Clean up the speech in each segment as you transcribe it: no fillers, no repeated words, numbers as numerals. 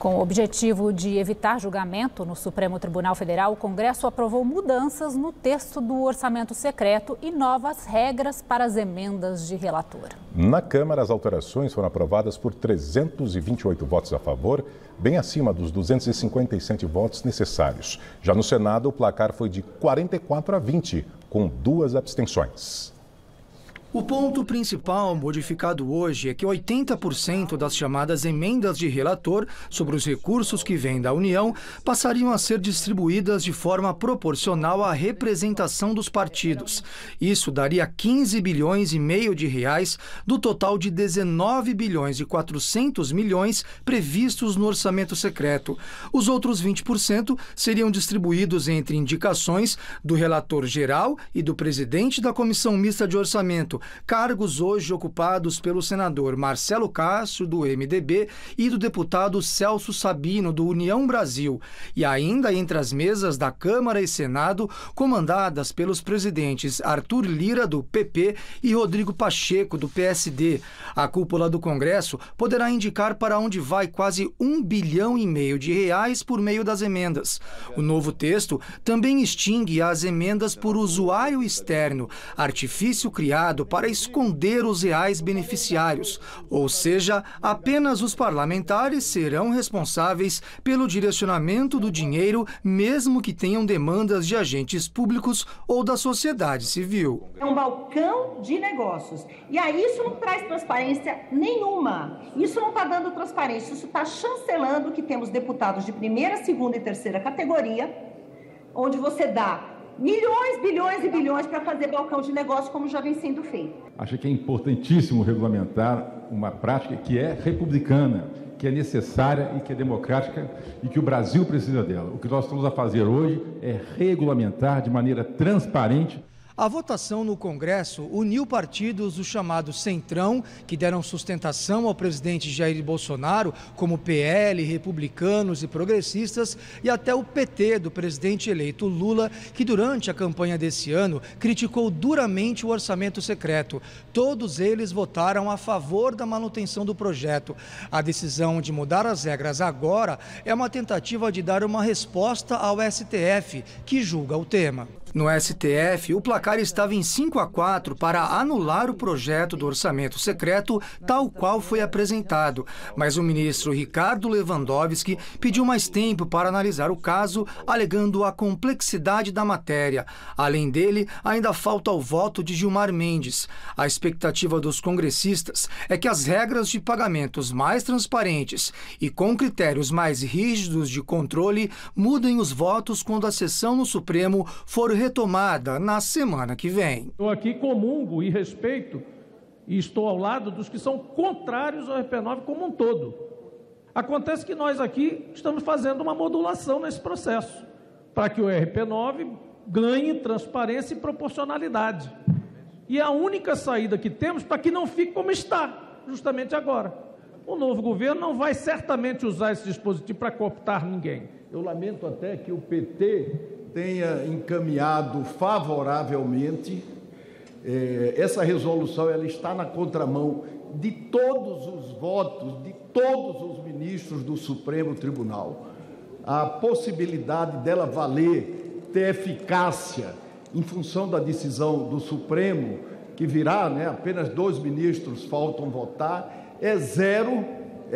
Com o objetivo de evitar julgamento no Supremo Tribunal Federal, o Congresso aprovou mudanças no texto do orçamento secreto e novas regras para as emendas de relator. Na Câmara, as alterações foram aprovadas por 328 votos a favor, bem acima dos 257 votos necessários. Já no Senado, o placar foi de 44 a 20, com 2 abstenções. O ponto principal modificado hoje é que 80% das chamadas emendas de relator sobre os recursos que vêm da União passariam a ser distribuídas de forma proporcional à representação dos partidos. Isso daria 15 bilhões e meio de reais do total de 19 bilhões e 400 milhões previstos no orçamento secreto. Os outros 20% seriam distribuídos entre indicações do relator geral e do presidente da Comissão Mista de Orçamento, cargos hoje ocupados pelo senador Marcelo Castro, do MDB, e do deputado Celso Sabino, do União Brasil, e ainda entre as mesas da Câmara e Senado, comandadas pelos presidentes Arthur Lira, do PP, e Rodrigo Pacheco, do PSD. A cúpula do Congresso poderá indicar para onde vai quase 1 bilhão e meio de reais por meio das emendas. O novo texto também extingue as emendas por usuário externo, artifício criado para esconder os reais beneficiários, ou seja, apenas os parlamentares serão responsáveis pelo direcionamento do dinheiro, mesmo que tenham demandas de agentes públicos ou da sociedade civil. É um balcão de negócios. E aí isso não traz transparência nenhuma. Isso não está dando transparência, isso está chancelando que temos deputados de primeira, segunda e terceira categoria, onde você dá milhões, bilhões e bilhões para fazer balcão de negócio, como já vem sendo feito. Acho que é importantíssimo regulamentar uma prática que é republicana, que é necessária e que é democrática e que o Brasil precisa dela. O que nós estamos a fazer hoje é regulamentar de maneira transparente. A votação no Congresso uniu partidos do chamado Centrão, que deram sustentação ao presidente Jair Bolsonaro, como PL, republicanos e progressistas, e até o PT do presidente eleito Lula, que durante a campanha desse ano criticou duramente o orçamento secreto. Todos eles votaram a favor da manutenção do projeto. A decisão de mudar as regras agora é uma tentativa de dar uma resposta ao STF, que julga o tema. No STF, o placar estava em 5-4 para anular o projeto do orçamento secreto, tal qual foi apresentado. Mas o ministro Ricardo Lewandowski pediu mais tempo para analisar o caso, alegando a complexidade da matéria. Além dele, ainda falta o voto de Gilmar Mendes. A expectativa dos congressistas é que as regras de pagamentos mais transparentes e com critérios mais rígidos de controle mudem os votos quando a sessão no Supremo for retomada na semana que vem. Estou aqui comungo e respeito e estou ao lado dos que são contrários ao RP9 como um todo. Acontece que nós aqui estamos fazendo uma modulação nesse processo, para que o RP9 ganhe transparência e proporcionalidade. E a única saída que temos para que não fique como está, justamente agora. O novo governo não vai certamente usar esse dispositivo para cooptar ninguém. Eu lamento até que o PT tenha encaminhado favoravelmente. Essa resolução ela está na contramão de todos os votos de todos os ministros do Supremo Tribunal. A possibilidade dela valer, ter eficácia em função da decisão do Supremo, que virá, né, apenas 2 ministros faltam votar, é zero,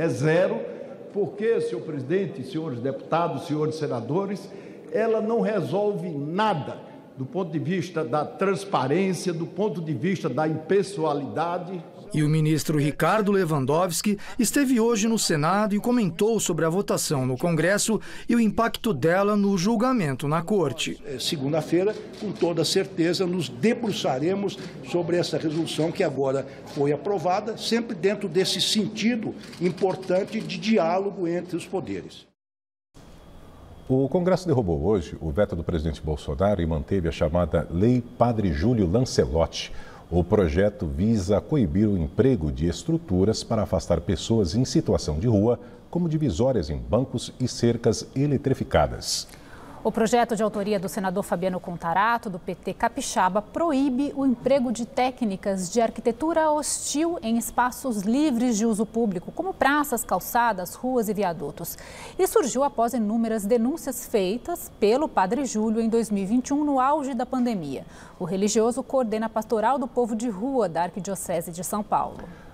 porque, senhor presidente, senhores deputados, senhores senadores, ela não resolve nada do ponto de vista da transparência, do ponto de vista da impessoalidade. E o ministro Ricardo Lewandowski esteve hoje no Senado e comentou sobre a votação no Congresso e o impacto dela no julgamento na Corte. Segunda-feira, com toda certeza, nos debruçaremos sobre essa resolução que agora foi aprovada, sempre dentro desse sentido importante de diálogo entre os poderes. O Congresso derrubou hoje o veto do presidente Bolsonaro e manteve a chamada Lei Padre Júlio Lancelotti. O projeto visa coibir o emprego de estruturas para afastar pessoas em situação de rua, como divisórias em bancos e cercas eletrificadas. O projeto de autoria do senador Fabiano Contarato, do PT Capixaba, proíbe o emprego de técnicas de arquitetura hostil em espaços livres de uso público, como praças, calçadas, ruas e viadutos. E surgiu após inúmeras denúncias feitas pelo Padre Júlio em 2021, no auge da pandemia. O religioso coordena a Pastoral do Povo de Rua da Arquidiocese de São Paulo.